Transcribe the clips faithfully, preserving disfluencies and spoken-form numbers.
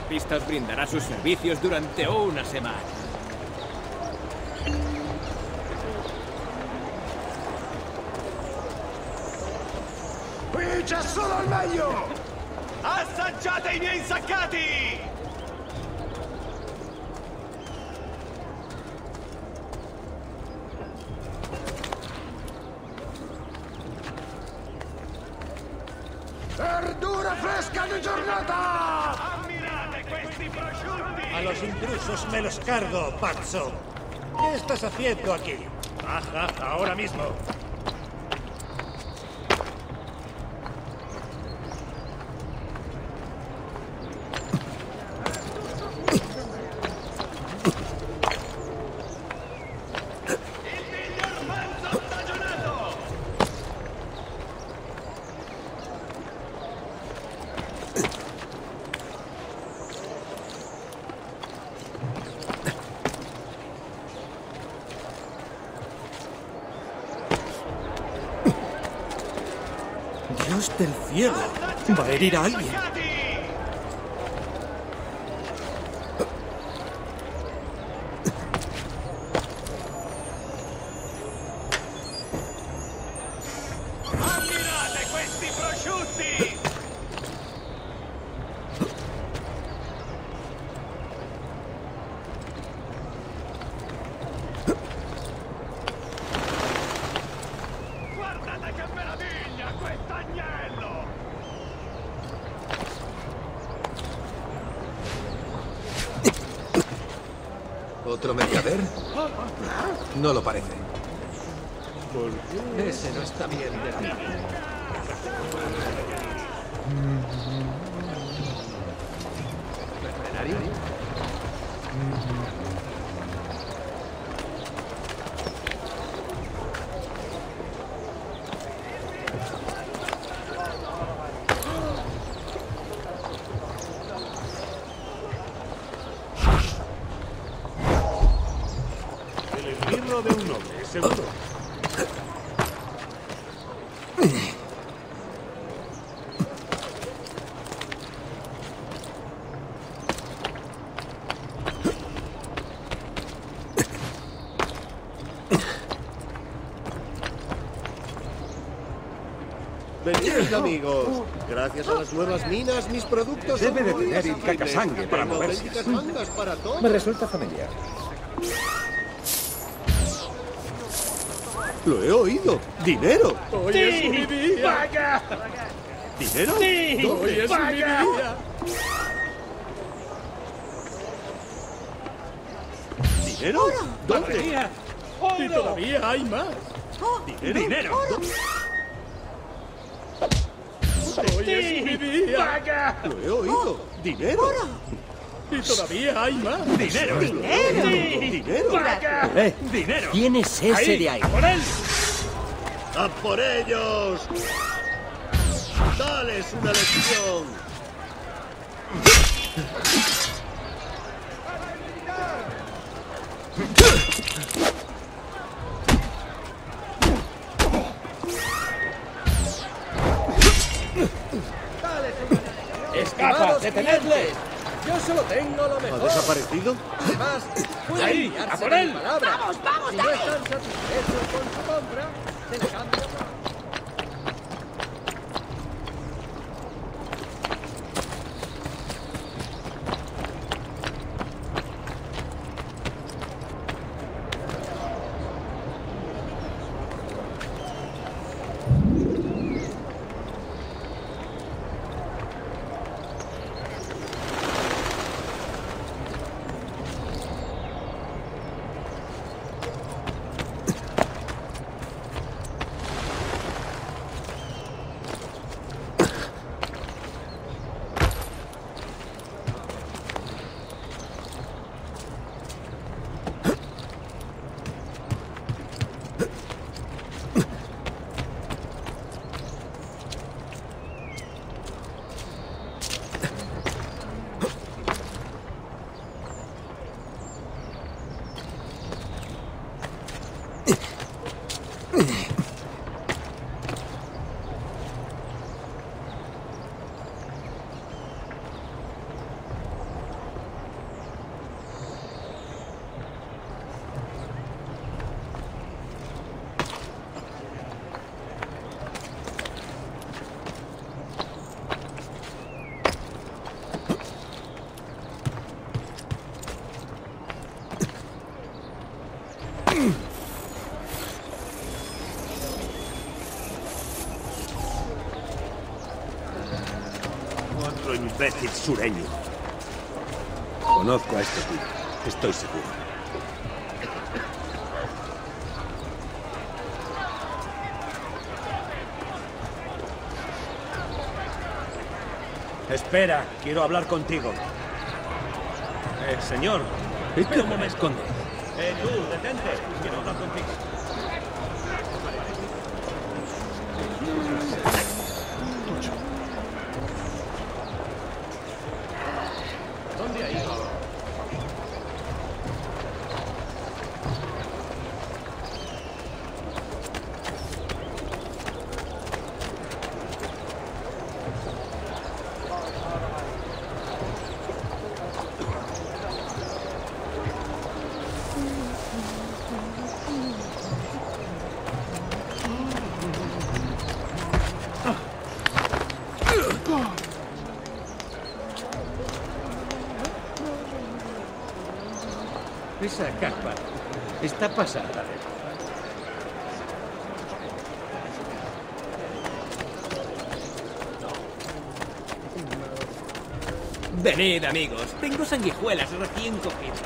autopista os brindará sus servicios durante una semana. Qui c'è solo il meglio! Assaggiate i miei insaccati! Verdura fresca di giornata! Ammirate questi prosciutti! A los intrusos me los cargo, pazzo. ¿Qué estás haciendo aquí? Baja ahora mismo. ¡Dios del cielo! ¿Va a herir a alguien? Ammirate questi prosciutti! Guardate che meraviglia quest'agnello! ¿Otro mercader? No lo parece. Ese no está bien de la vida. ¿Mercenario? El esbirro de un noble, seguro. Venid, amigos. Gracias a las nuevas minas, mis productos Debe son de muy tener asequibles. Incacasangue para Tengo moverse. auténticas mangas para todos. Me resulta familiar. Lo he oído. ¡Dinero! ¡Hoy es mi día! ¡Vaya! ¿Dinero? ¡Sí! ¡Hoy es mi día! ¿Dinero? ¿Dónde? ¡Mía! ¡Y todavía hay más! ¿Dinero? ¡Dinero! ¡Hoy es mi día! ¡Vaya! Lo he oído. ¿Dinero? ¡Y todavía hay más! ¡Dinero! ¿Dinero? ¡Vaya! ¡Eh! ¡Dinero! ¿Quién es ese de ahí? ¡A por él! ¡A por ellos! ¡Dales una lección! ¡Escapa! ¡Detenedle! Yo solo tengo lo ¿Ha mejor. desaparecido? Además, pueden Ahí, fiarse a por de él. mi palabra. ¡Vamos, vamos, Si no dale! están satisfechos con su compra, se le cambia otra. imbécil sureño. Conozco a este tipo. Estoy seguro. Espera, quiero hablar contigo. Eh, señor. Espera un momento. Esconde. Eh, tú, detente. Quiero hablar contigo. ¿Dónde ha ido? Esa capa está pasada. Venid, amigos. Tengo sanguijuelas recién cogidas.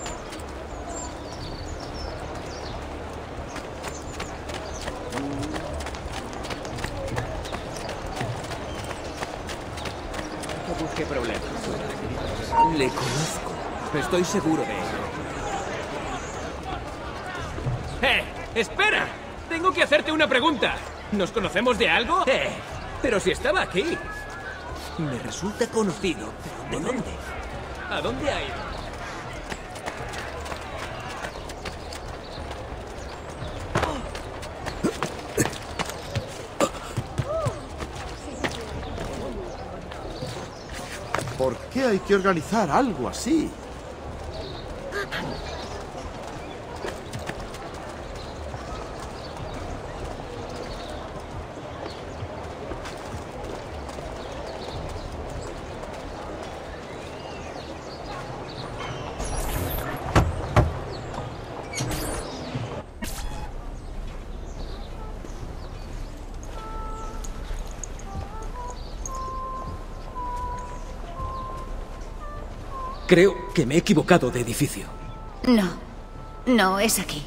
No busque problemas. Le conozco. Estoy seguro de ello. ¡Eh! ¡Espera! Tengo que hacerte una pregunta. ¿Nos conocemos de algo? ¡Eh! Pero si estaba aquí. Me resulta conocido. ¿Pero de dónde? ¿A dónde ha ido? ¿Por qué hay que organizar algo así? Creo que me he equivocado de edificio. No, no, es aquí.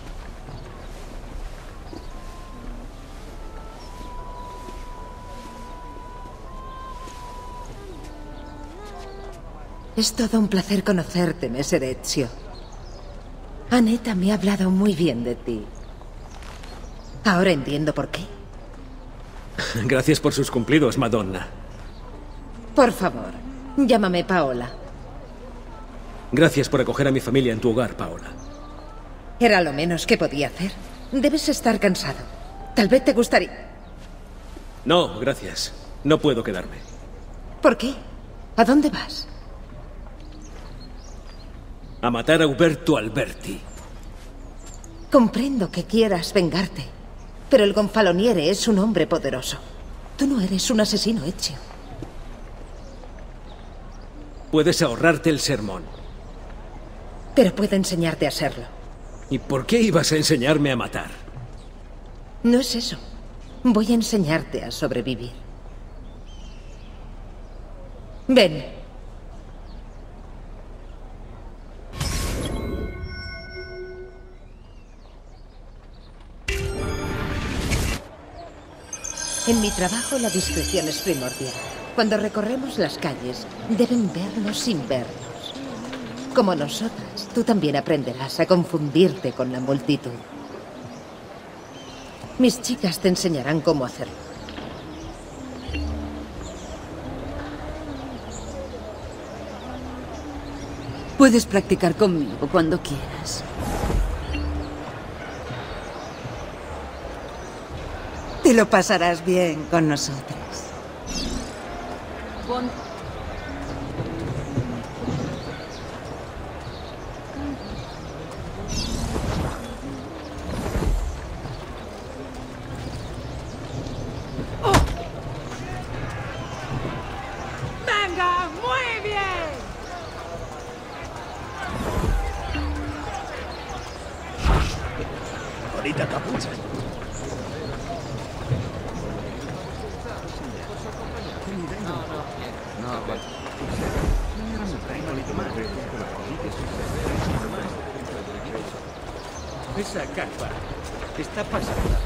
Es todo un placer conocerte, Messer Ezio. Aneta me ha hablado muy bien de ti. Ahora entiendo por qué. Gracias por sus cumplidos, Madonna. Por favor, llámame Paola. Gracias por acoger a mi familia en tu hogar, Paola. Era lo menos que podía hacer. Debes estar cansado. Tal vez te gustaría... No, gracias. No puedo quedarme. ¿Por qué? ¿A dónde vas? A matar a Uberto Alberti. Comprendo que quieras vengarte, pero el Gonfaloniere es un hombre poderoso. Tú no eres un asesino, Ezio. Puedes ahorrarte el sermón. Pero puedo enseñarte a serlo. ¿Y por qué ibas a enseñarme a matar? No es eso. Voy a enseñarte a sobrevivir. Ven. En mi trabajo la discreción es primordial. Cuando recorremos las calles, deben vernos sin vernos. Como nosotras, tú también aprenderás a confundirte con la multitud. Mis chicas te enseñarán cómo hacerlo. Puedes practicar conmigo cuando quieras. Te lo pasarás bien con nosotras. Pon... ¡Venga! ¡Muy bien! Bonita capucha. No, vale. Esa carpa está pasada.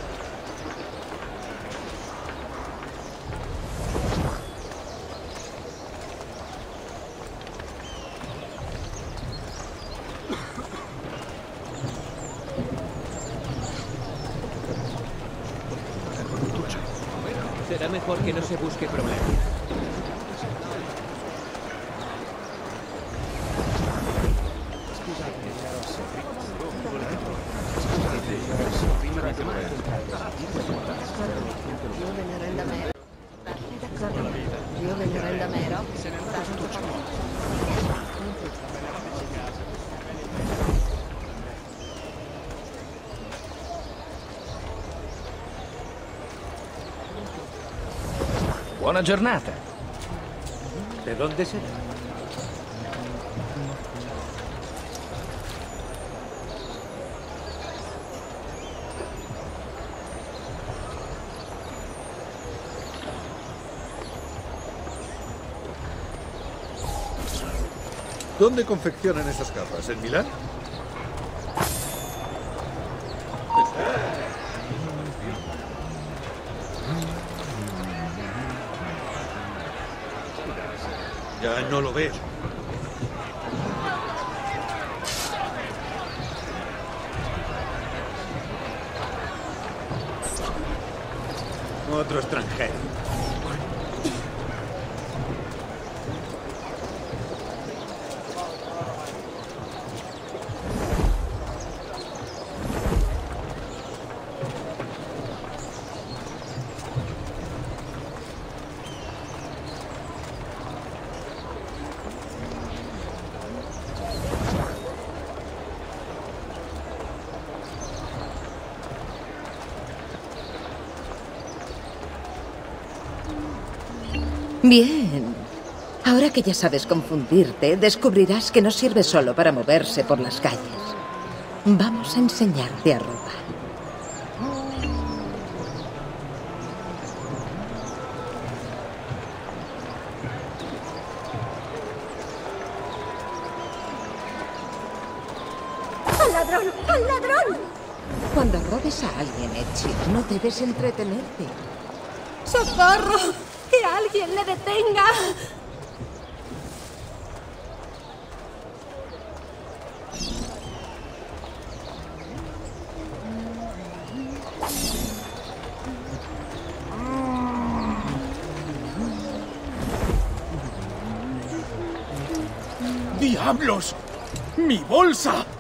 Será mejor que no se busque problemas. Io venderei da mero. Buona giornata. ¿De dónde será? ¿Dónde confeccionan esas capas? ¿En Milán? Ya no lo ves. Otro extranjero. Bien. Ahora que ya sabes confundirte, descubrirás que no sirve solo para moverse por las calles. Vamos a enseñarte a robar. ¡Al ladrón! ¡Al ladrón! Cuando robes a alguien, Ezio, no debes entretenerte. ¡Socorro! ¡Que alguien le detenga! ¡Diablos! ¡Mi bolsa!